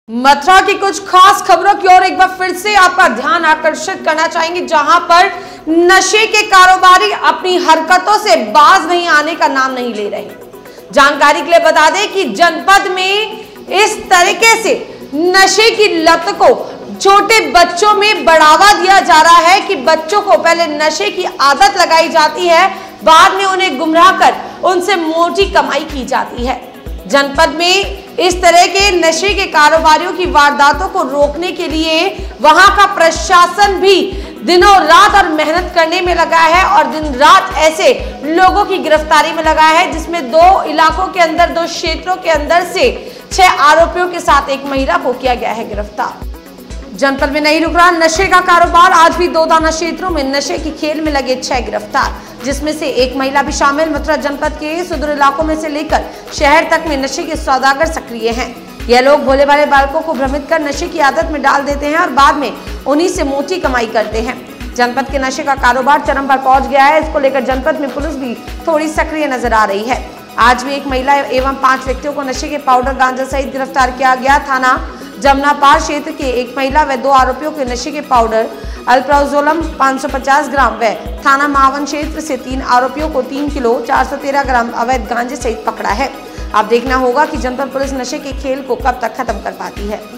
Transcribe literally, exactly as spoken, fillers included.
मथुरा की कुछ खास खबरों की ओर एक बार फिर से आपका ध्यान आकर्षित करना चाहेंगे, जहां पर नशे के कारोबारी अपनी हरकतों से बाज नहीं आने का नाम नहीं ले रहे। जानकारी के लिए बता दें कि जनपद में इस तरीके से नशे की लत को छोटे बच्चों में बढ़ावा दिया जा रहा है कि बच्चों को पहले नशे की आदत लगाई जाती है, बाद में उन्हें गुमराह कर उनसे मोटी कमाई की जाती है। जनपद में इस तरह के नशे के कारोबारियों की वारदातों को रोकने के लिए वहां का प्रशासन भी दिनों रात और मेहनत करने में लगा है और दिन रात ऐसे लोगों की गिरफ्तारी में लगा है, जिसमें दो इलाकों के अंदर, दो क्षेत्रों के अंदर से छह आरोपियों के साथ एक महिला को किया गया है गिरफ्तार। जनपद में नहीं रुक रहा नशे का कारोबार, आज भी दो थाना क्षेत्रों में नशे की खेल में लगे छह गिरफ्तार, जिसमें से एक महिला भी शामिल। मथुरा जनपद के सुदूर इलाकों में से लेकर शहर तक में नशे के सौदागर सक्रिय हैं। यह लोग भोले भाले बालकों को भ्रमित कर नशे की आदत में डाल देते हैं और बाद में उन्हीं से मोटी कमाई करते हैं। जनपद के नशे का कारोबार चरम पर पहुंच गया है। इसको लेकर जनपद में पुलिस भी थोड़ी सक्रिय नजर आ रही है। आज भी एक महिला एवं पांच व्यक्तियों को नशे के पाउडर गांजा सहित गिरफ्तार किया गया। थाना जमनापार क्षेत्र के एक महिला व दो आरोपियों के नशे के पाउडर अल्प्राजोलम पाँच सौ पचास ग्राम व थाना मावन क्षेत्र से तीन आरोपियों को तीन किलो चार सौ तेरह ग्राम अवैध गांजे सहित पकड़ा है। अब देखना होगा कि जनपद पुलिस नशे के खेल को कब तक खत्म कर पाती है।